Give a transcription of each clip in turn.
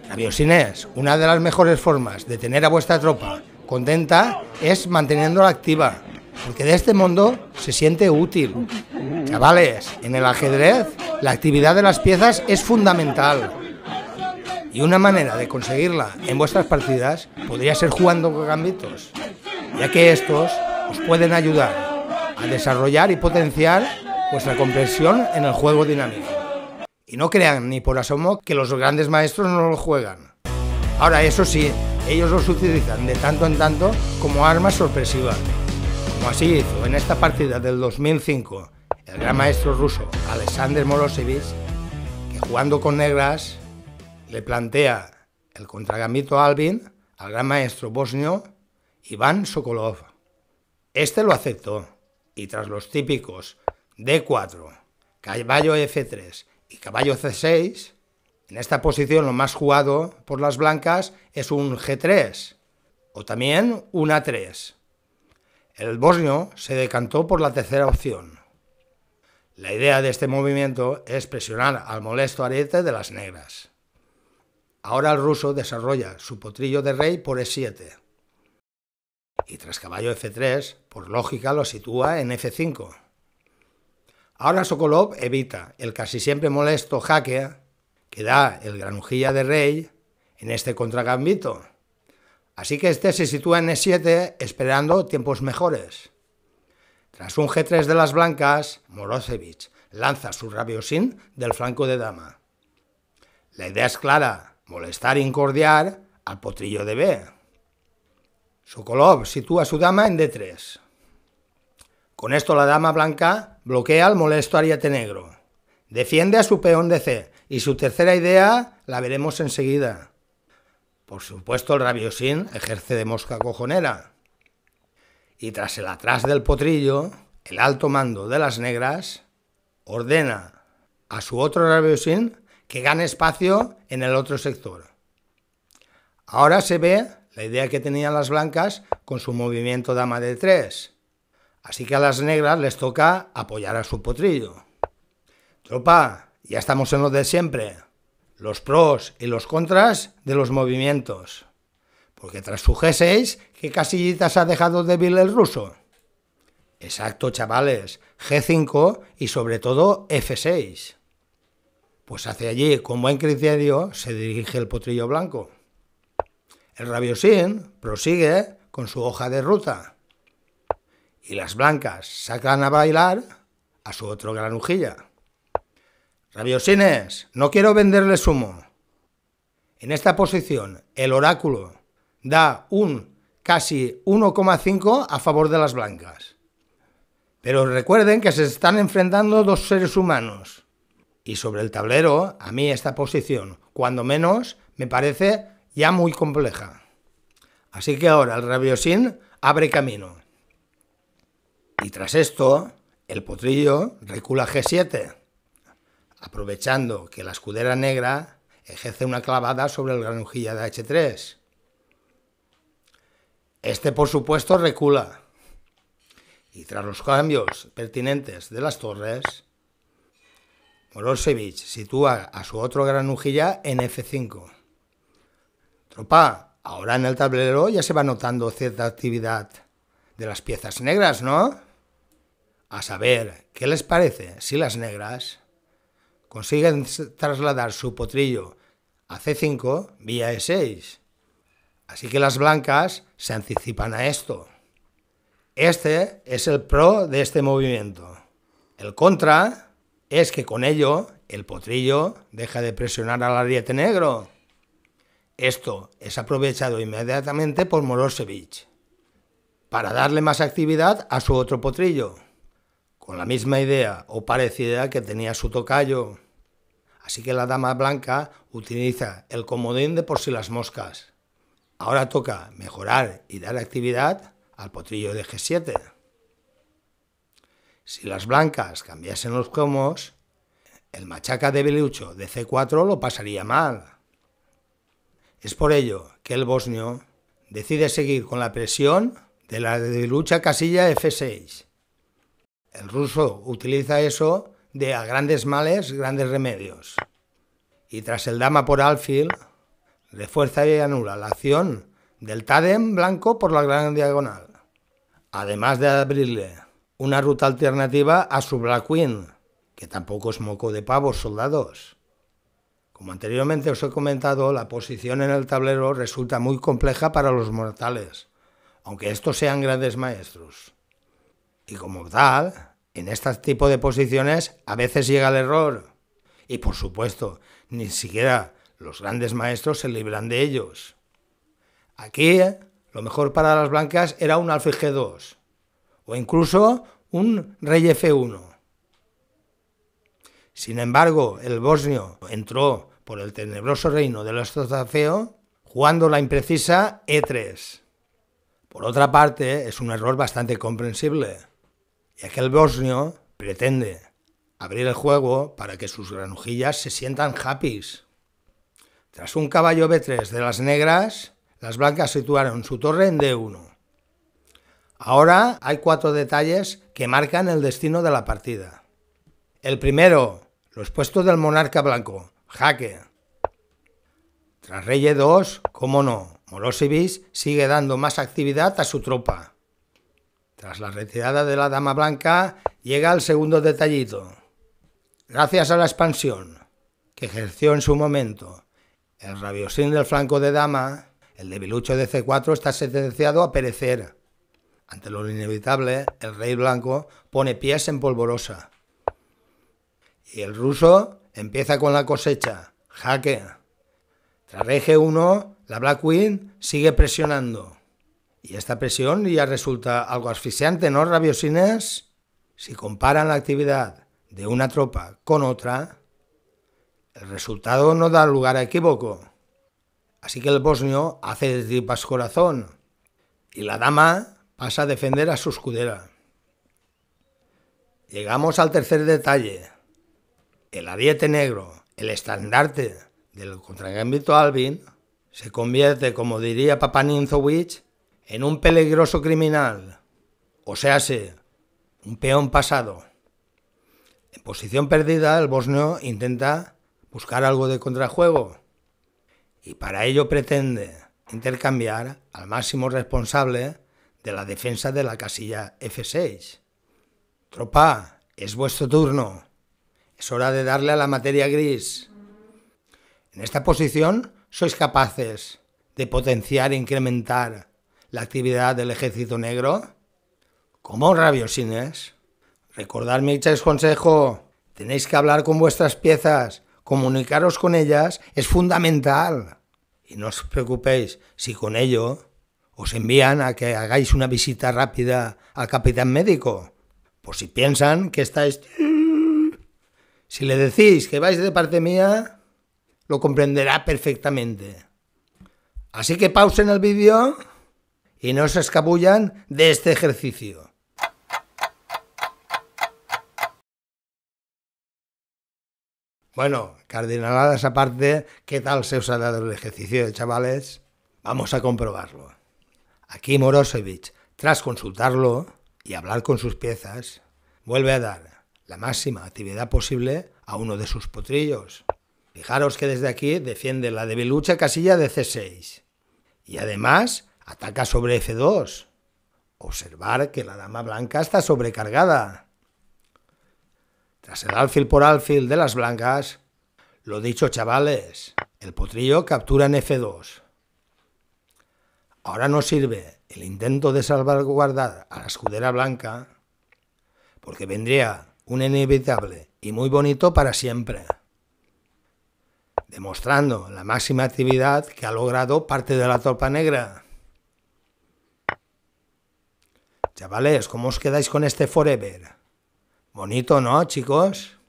Rabiosines, una de las mejores formas de tener a vuestra tropa contenta es manteniéndola activa, porque de este mundo se siente útil. Chavales, en el ajedrez la actividad de las piezas es fundamental. Y una manera de conseguirla en vuestras partidas podría ser jugando con gambitos, ya que estos os pueden ayudar a desarrollar y potenciar vuestra comprensión en el juego dinámico. Y no crean ni por asomo que los grandes maestros no lo juegan. Ahora, eso sí, ellos los utilizan de tanto en tanto como armas sorpresivas, como así hizo en esta partida del 2005 el gran maestro ruso Alexander Morozevich, que jugando con negras le plantea el contragambito Albin al gran maestro bosnio Iván Sokolov. Este lo aceptó y tras los típicos D4, caballo F3 y caballo C6, en esta posición lo más jugado por las blancas es un G3 o también un A3. El bosnio se decantó por la tercera opción. La idea de este movimiento es presionar al molesto ariete de las negras. Ahora el ruso desarrolla su potrillo de rey por E7 y tras caballo F3, por lógica lo sitúa en F5. Ahora Sokolov evita el casi siempre molesto jaque que da el granujilla de rey en este contragambito. Así que este se sitúa en E7 esperando tiempos mejores. Tras un G3 de las blancas, Morozevich lanza su rabiosin del flanco de dama. La idea es clara, molestar e incordiar al potrillo de B. Sokolov sitúa su dama en D3. Con esto la dama blanca bloquea al molesto ariete negro. Defiende a su peón de C y su tercera idea la veremos enseguida. Por supuesto el rabiosin ejerce de mosca cojonera. Y tras el atrás del potrillo, el alto mando de las negras ordena a su otro rabiosin que gane espacio en el otro sector. Ahora se ve la idea que tenían las blancas con su movimiento dama de 3. Así que a las negras les toca apoyar a su potrillo. Tropa, ya estamos en lo de siempre. Los pros y los contras de los movimientos. Porque tras su G6, ¿qué casillitas ha dejado débil el ruso? Exacto, chavales, G5 y sobre todo F6. Pues hacia allí, con buen criterio, se dirige el potrillo blanco. El rabiosin prosigue con su hoja de ruta. Y las blancas sacan a bailar a su otro granujilla. Rabiosines, no quiero venderles humo. En esta posición, el oráculo da un casi 1,5 a favor de las blancas. Pero recuerden que se están enfrentando dos seres humanos. Y sobre el tablero, a mí esta posición, cuando menos, me parece ya muy compleja. Así que ahora el rabiosin abre camino. Y tras esto, el potrillo recula G7, aprovechando que la escudera negra ejerce una clavada sobre el granujilla de H3. Este, por supuesto, recula. Y tras los cambios pertinentes de las torres, Morozevich sitúa a su otro granujilla en F5. Tropa, ahora en el tablero ya se va notando cierta actividad de las piezas negras, ¿no? A saber, ¿qué les parece si las negras consiguen trasladar su potrillo a C5 vía E6? Así que las blancas se anticipan a esto. Este es el pro de este movimiento. El contra es que con ello el potrillo deja de presionar al ariete negro. Esto es aprovechado inmediatamente por Morozevich para darle más actividad a su otro potrillo, con la misma idea o parecida que tenía su tocayo. Así que la dama blanca utiliza el comodín de por si las moscas. Ahora toca mejorar y dar actividad al potrillo de G7. Si las blancas cambiasen los cromos, el machaca debilucho de C4 lo pasaría mal. Es por ello que el bosnio decide seguir con la presión de la debilucha casilla F6. El ruso utiliza eso de a grandes males, grandes remedios. Y tras el dama por alfil, refuerza y anula la acción del tándem blanco por la gran diagonal, además de abrirle una ruta alternativa a su Black Queen, que tampoco es moco de pavos, soldados. Como anteriormente os he comentado, la posición en el tablero resulta muy compleja para los mortales, aunque estos sean grandes maestros. Y como tal, en este tipo de posiciones a veces llega el error. Y por supuesto, ni siquiera los grandes maestros se libran de ellos. Aquí, lo mejor para las blancas era un alfil G2, o incluso un rey F1. Sin embargo, el bosnio entró por el tenebroso reino del Estocafeo jugando la imprecisa E3. Por otra parte, es un error bastante comprensible, ya que el bosnio pretende abrir el juego para que sus granujillas se sientan happys. Tras un caballo B3 de las negras, las blancas situaron su torre en D1. Ahora hay 4 detalles que marcan el destino de la partida. El primero, los puestos del monarca blanco, jaque. Tras rey E2, cómo no, Milosevic sigue dando más actividad a su tropa. Tras la retirada de la dama blanca, llega el segundo detallito. Gracias a la expansión que ejerció en su momento el rabiosín del flanco de dama, el debilucho de C4 está sentenciado a perecer. Ante lo inevitable, el rey blanco pone pies en polvorosa. Y el ruso empieza con la cosecha, jaque. Tras rey G1, la Black Queen sigue presionando. Y esta presión ya resulta algo asfixiante, ¿no, rabiosines? Si comparan la actividad de una tropa con otra, el resultado no da lugar a equívoco. Así que el bosnio hace de tripas corazón y la dama pasa a defender a su escudera. Llegamos al tercer detalle. El ariete negro, el estandarte del contragambito Albin, se convierte, como diría Papa Ninzowitsch, en un peligroso criminal, o sea, un peón pasado. En posición perdida, el bosnio intenta buscar algo de contrajuego y para ello pretende intercambiar al máximo responsable de la defensa de la casilla F6. Tropa, es vuestro turno. Es hora de darle a la materia gris. En esta posición sois capaces de potenciar e incrementar la actividad del ejército negro. ¿Cómo, rabiosines? Recordad mi consejo. Tenéis que hablar con vuestras piezas. Comunicaros con ellas es fundamental. Y no os preocupéis si con ello os envían a que hagáis una visita rápida al capitán médico. Por si piensan que estáis... Si le decís que vais de parte mía, lo comprenderá perfectamente. Así que pausen el vídeo y no se escabullan de este ejercicio. Bueno, cardinaladas aparte, ¿qué tal se os ha dado el ejercicio, chavales? Vamos a comprobarlo. Aquí Milosevic, tras consultarlo y hablar con sus piezas, vuelve a dar la máxima actividad posible a uno de sus potrillos. Fijaros que desde aquí defiende la debilucha casilla de C6 y además ataca sobre F2. Observar que la dama blanca está sobrecargada. Tras el alfil por alfil de las blancas, lo dicho, chavales, el potrillo captura en F2. Ahora no sirve el intento de salvaguardar a la escudera blanca, porque vendría un inevitable y muy bonito para siempre, demostrando la máxima actividad que ha logrado parte de la tropa negra. Chavales, ¿cómo os quedáis con este forever? Bonito, ¿no, chicos?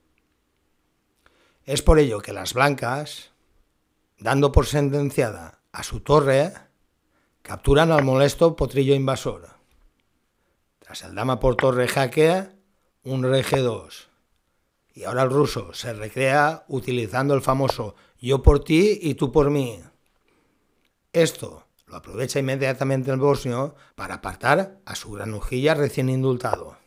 Es por ello que las blancas, dando por sentenciada a su torre, capturan al molesto potrillo invasor. Tras el dama por torre jaquea un rey G2. Y ahora el ruso se recrea utilizando el famoso yo por ti y tú por mí. Esto lo aprovecha inmediatamente el bosnio para apartar a su granujilla recién indultado.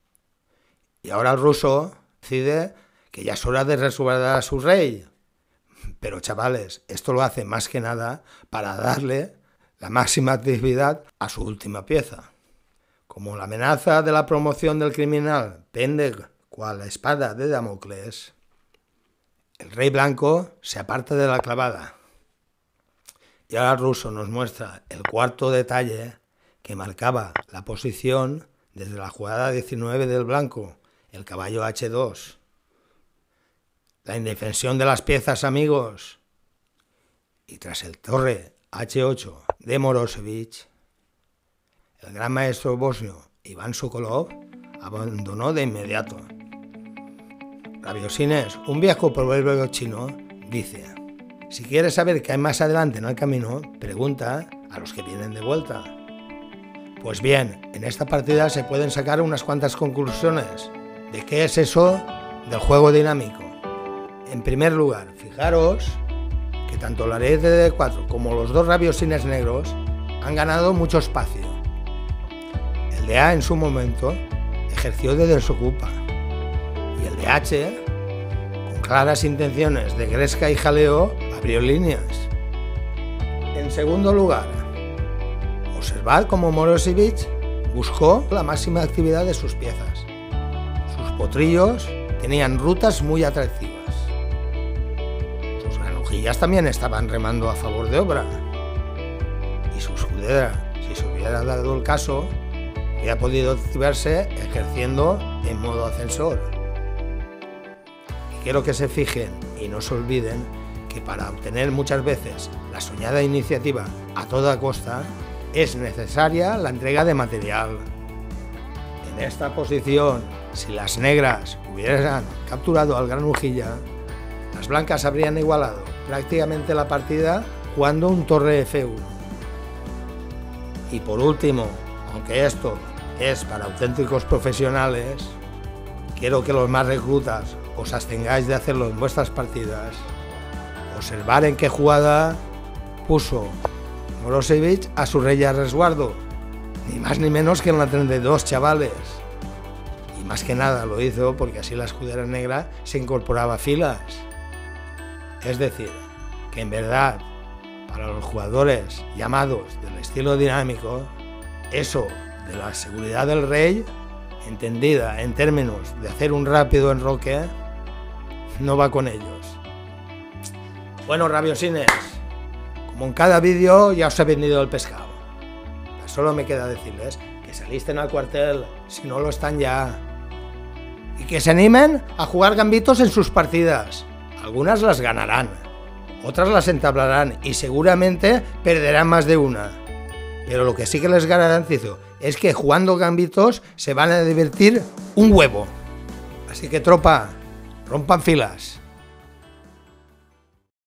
Y ahora el ruso decide que ya es hora de resguardar a su rey. Pero chavales, esto lo hace más que nada para darle la máxima actividad a su última pieza. Como la amenaza de la promoción del criminal pende cual la espada de Damocles, el rey blanco se aparta de la clavada. Y ahora el ruso nos muestra el cuarto detalle que marcaba la posición desde la jugada 19 del blanco, el caballo H2. La indefensión de las piezas, amigos. Y tras el torre H8 de Morozevich, el gran maestro bosnio Iván Sokolov abandonó de inmediato. Rabiosines, un viejo proverbio chino, dice: si quieres saber qué hay más adelante en el camino, pregunta a los que vienen de vuelta. Pues bien, en esta partida se pueden sacar unas cuantas conclusiones de qué es eso del juego dinámico. En primer lugar, fijaros que tanto la ley de D4 como los dos rabiosines negros han ganado mucho espacio. El de A en su momento ejerció de desocupa y el de H, con claras intenciones de gresca y jaleo, abrió líneas. En segundo lugar, observad cómo Morozevich buscó la máxima actividad de sus piezas. Sus potrillos tenían rutas muy atractivas. Sus granujillas también estaban remando a favor de obra. Y su escudera, si se hubiera dado el caso, había podido activarse ejerciendo en modo ascensor. Y quiero que se fijen y no se olviden que para obtener muchas veces la soñada iniciativa a toda costa, es necesaria la entrega de material. En esta posición, si las negras hubieran capturado al granujilla, las blancas habrían igualado prácticamente la partida jugando un torre F1. Y por último, aunque esto es para auténticos profesionales, quiero que los más reclutas os abstengáis de hacerlo en vuestras partidas. Observar en qué jugada puso Morozevich a su rey a resguardo, ni más ni menos que en la 32, chavales. Y más que nada lo hizo porque así la escudera negra se incorporaba a filas. Es decir, que en verdad, para los jugadores llamados del estilo dinámico, eso de la seguridad del rey, entendida en términos de hacer un rápido enroque, no va con ellos. Bueno, rabiosines, como en cada vídeo ya os he vendido el pescado. Solo me queda decirles que se alisten al cuartel, si no lo están ya. Y que se animen a jugar gambitos en sus partidas. Algunas las ganarán, otras las entablarán y seguramente perderán más de una. Pero lo que sí que les garantizo es que jugando gambitos se van a divertir un huevo. Así que tropa, rompan filas.